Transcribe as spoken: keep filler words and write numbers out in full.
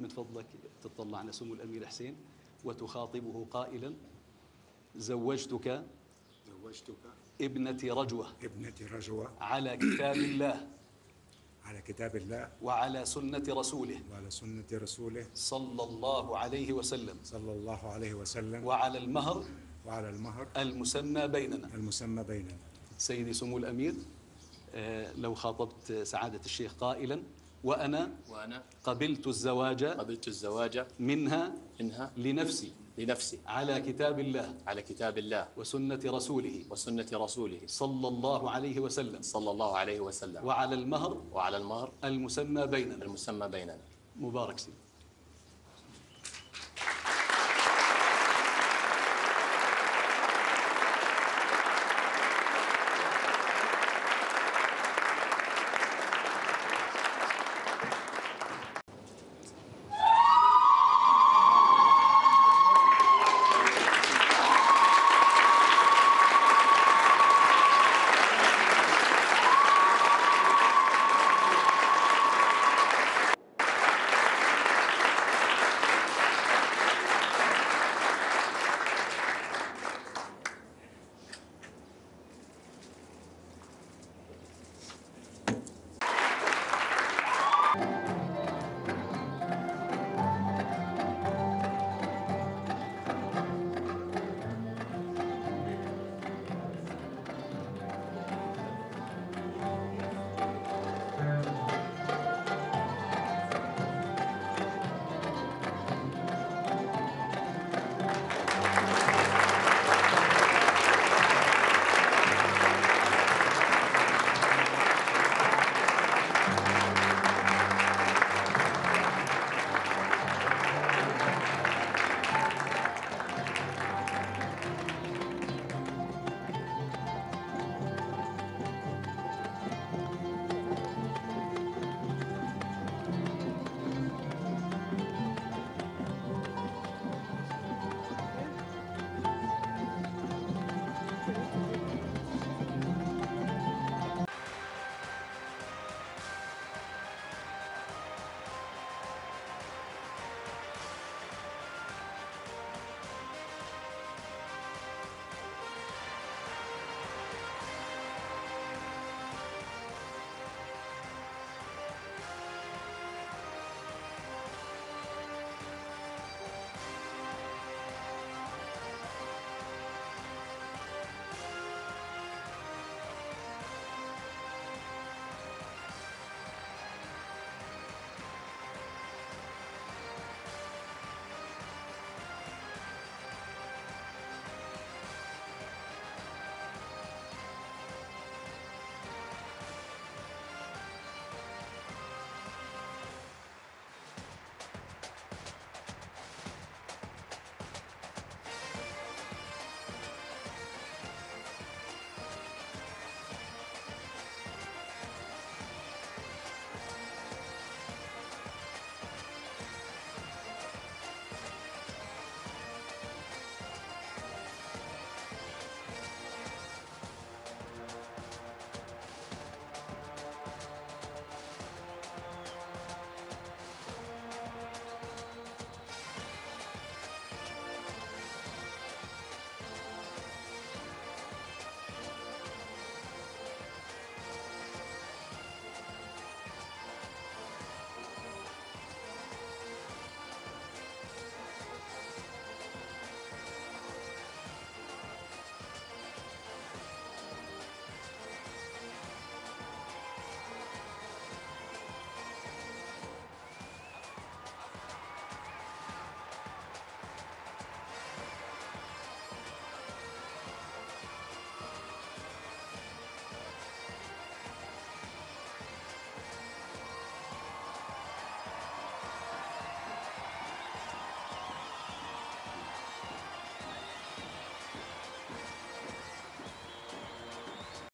من فضلك تطلع على سمو الأمير حسين وتخاطبه قائلا: زوجتك زوجتك ابنتي رجوة ابنتي رجوة على كتاب الله على كتاب الله وعلى سنة رسوله وعلى سنة رسوله صلى الله عليه وسلم، صلى الله عليه وسلم، وعلى المهر وعلى المهر المسمى بيننا. المسمى بيننا. سيدي سمو الأمير، آه لو خاطبت سعادة الشيخ قائلا: وأنا وأنا قبلت الزواج قبلت الزواج منها منها لنفسي لنفسي على كتاب الله على كتاب الله وسنة رسوله وسنة رسوله صلى الله عليه وسلم، صلى الله عليه وسلم، وعلى المهر وعلى المهر المسمى بيننا. المسمى بيننا. مبارك سيدي.